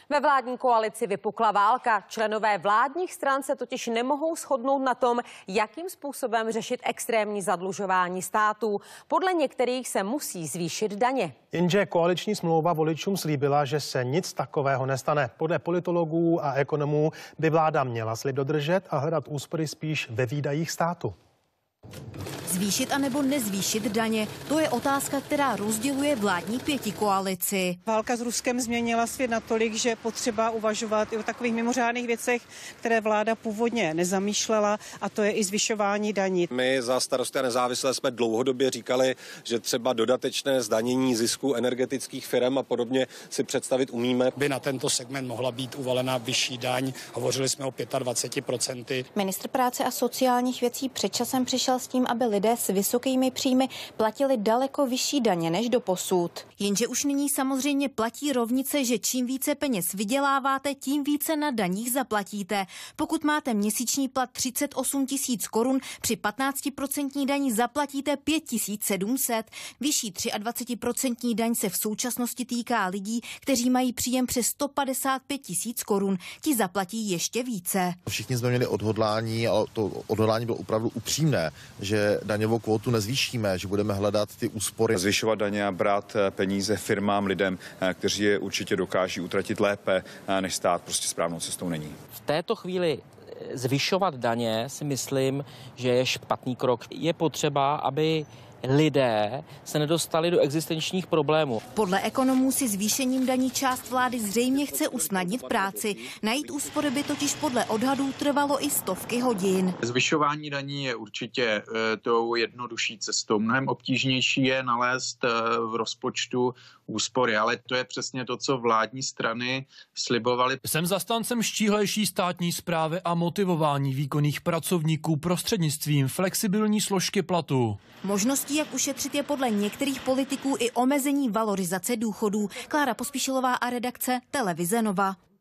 Ve vládní koalici vypukla válka. Členové vládních stran se totiž nemohou shodnout na tom, jakým způsobem řešit extrémní zadlužování států. Podle některých se musí zvýšit daně. Jenže koaliční smlouva voličům slíbila, že se nic takového nestane. Podle politologů a ekonomů by vláda měla slib dodržet a hledat úspory spíš ve výdajích státu. Zvýšit anebo nezvýšit daně, to je otázka, která rozděluje vládní pětikoalici. Válka s Ruskem změnila svět natolik, že potřeba uvažovat i o takových mimořádných věcech, které vláda původně nezamýšlela, a to je i zvyšování daní. My za Starosty a nezávislé jsme dlouhodobě říkali, že třeba dodatečné zdanění zisku energetických firm a podobně si představit umíme. By na tento segment mohla být uvalena vyšší daň. Hovořili jsme o 25%. Ministr práce a sociálních věcí před časem přišel s tím, aby lidé s vysokými příjmy platili daleko vyšší daně než doposud. Jenže už nyní samozřejmě platí rovnice, že čím více peněz vyděláváte, tím více na daních zaplatíte. Pokud máte měsíční plat 38 000 korun, při 15% daní zaplatíte 5 700. Vyšší 23% daň se v současnosti týká lidí, kteří mají příjem přes 155 000 korun. Ti zaplatí ještě více. Všichni jsme měli odhodlání, ale to odhodlání bylo opravdu upřímné, že daňovou kvótu nezvýšíme, že budeme hledat ty úspory. Zvyšovat daně a brát peníze firmám, lidem, kteří je určitě dokáží utratit lépe než stát, prostě správnou cestou není. V této chvíli zvyšovat daně si myslím, že je špatný krok. Je potřeba, aby lidé se nedostali do existenčních problémů. Podle ekonomů si zvýšením daní část vlády zřejmě chce usnadnit práci. Najít úspory by totiž podle odhadů trvalo i stovky hodin. Zvyšování daní je určitě tou jednodušší cestou. Mnohem obtížnější je nalézt v rozpočtu úspory, ale to je přesně to, co vládní strany slibovaly. Jsem zastáncem štíhlejší státní správy a motivování výkonných pracovníků prostřednictvím flexibilní složky platu. Možností, jak ušetřit, je podle některých politiků i omezení valorizace důchodů. Klára Pospíšilová a redakce Televize Nova.